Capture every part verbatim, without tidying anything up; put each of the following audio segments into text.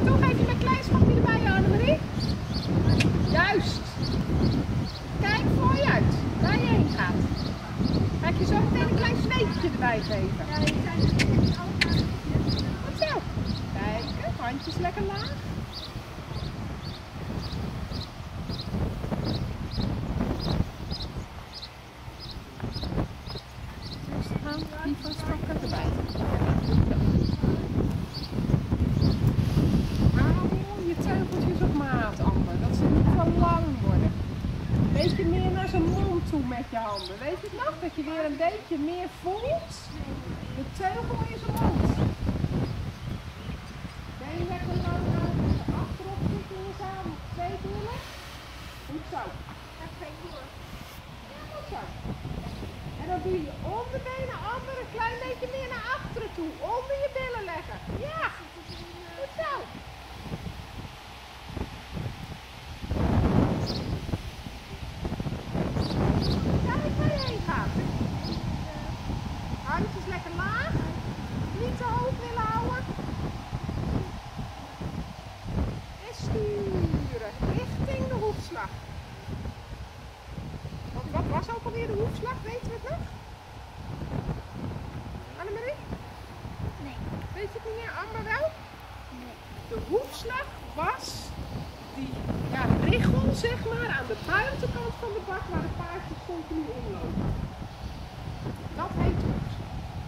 toch even mijn kleinschapje erbij, Annemarie. Juist. Kijk voor je uit, waar je heen gaat. Ga ik je zo meteen een klein sneetje erbij geven. Ja, je zijn Goed zo. Kijk, handjes lekker laag. Rustig aan, die van stokken erbij. Hou je teugeltjes op maat, Amber. Dat ze niet te lang worden. Een beetje meer naar zijn mond toe met je handen. Weet je het nog? Dat je weer een beetje meer voelt. De teugel in zijn mond. Been lekker lang houden. Achterop zitten we samen. Twee billen. Goed zo. Ja, goed zo. En dan doe je onderbenen Amber een klein beetje meer naar achteren toe. Onder je billen leggen. Ja. Goed zo. Kijk waar je heen gaat. Handjes lekker laag. Niet te hoog willen houden. En sturen. Richting de hoefslag. Want wat was ook alweer de hoefslag? Weten we het nog? Annemarie? Nee. Weet je het niet meer? Amber wel? Nee. De hoefslag was die ja, richel zeg maar aan de buitenkant van de bak waar de paardjes continu inlopen. Dat heet hoefslag.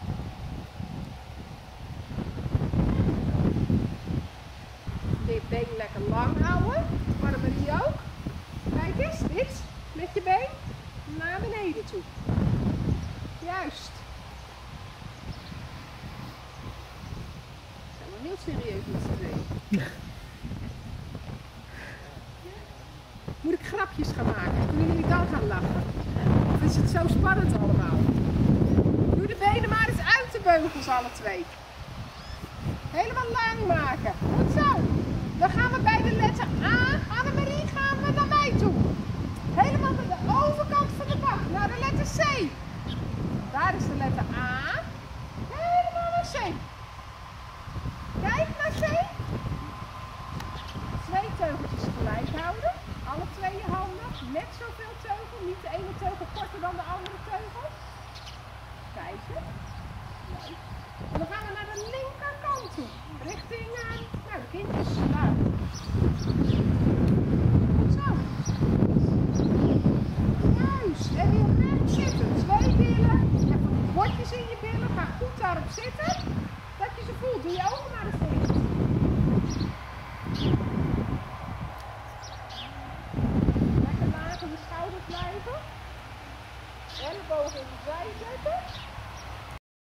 Dit been lekker lang houden. Annemarie ook. Kijk eens, dit met je been naar beneden toe. Juist. Zijn we heel serieus met z'n tweeën. Moet ik grapjes gaan maken? Kunnen jullie dan gaan lachen? Of is het zo spannend allemaal? Doe de benen maar eens uit de beugels alle twee. Helemaal lang maken. Goed zo. Dan gaan we bij de letter A. Annemarie, gaan we naar mij toe. Helemaal naar de overkant van de bak. Naar de letter C. Daar is de letter A. Helemaal naar C. Kijk naar C. Twee teugeltjes gelijk houden. Alle twee je handen. Net zoveel teugel. Niet de ene teugel korter dan de andere teugel. Kijk eens. Leuk. En dan gaan we naar de linkerkant toe. Richting uh, nou, de kindjes. Nou.